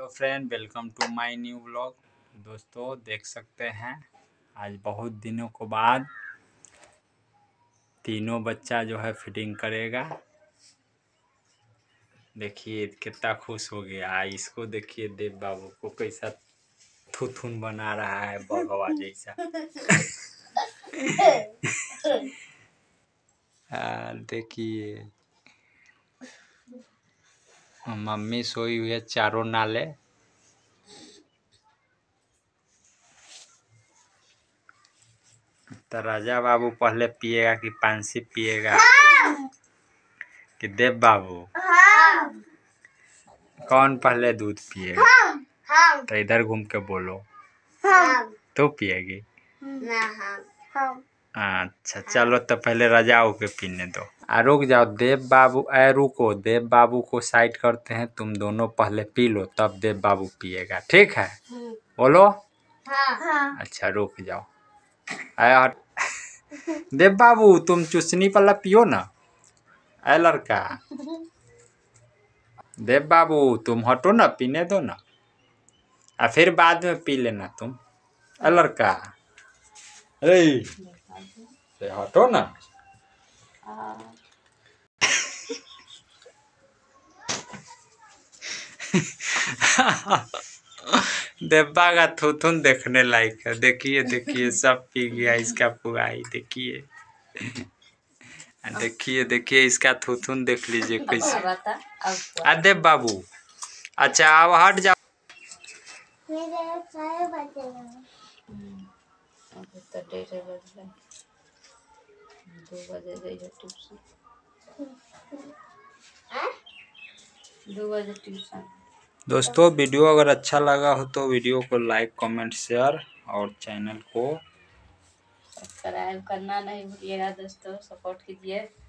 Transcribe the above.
Hello friend, welcome to my new vlog. दोस्तों देख सकते हैं आज बहुत दिनों के बाद तीनों बच्चा जो है फिटिंग करेगा। देखिए कितना खुश हो गया। इसको देखिए देव बाबू को कैसा थुथुन बना रहा है बगवा जैसा। देखिए मम्मी सोई हुई है चारों नाले। तो राजा बाबू पहले पिएगा कि पांसी पिएगा? कि देव बाबू? कौन पहले दूध पिएगा? तो इधर घूम के बोलो। तो पिएगी? अच्छा चलो, तो पहले रजाओ के पीने दो। रुक जाओ देव बाबू, रुको, देव बाबू को साइड करते हैं। तुम दोनों पहले पी लो तब देव बाबू पिएगा, ठीक है? बोलो। अच्छा रुक जाओ। देव बाबू तुम चुसनी वाला पियो ना। लड़का देव बाबू तुम हटो ना, पीने दो ना, फिर बाद में पी लेना तुम। लड़का हटो ना। देब्बा का थुथुन देखने लायक है। देखिए देखिए सब पी गया इसका पुआई। देखिए देखिए देखिए इसका थुथुन देख लीजिए कैसे। देव बाबू अच्छा अब हट जाओ। दोस्तों वीडियो अगर अच्छा लगा हो तो वीडियो को लाइक कमेंट शेयर और चैनल को सब्सक्राइब करना नहीं भूलिएगा दोस्तों, सपोर्ट कीजिए।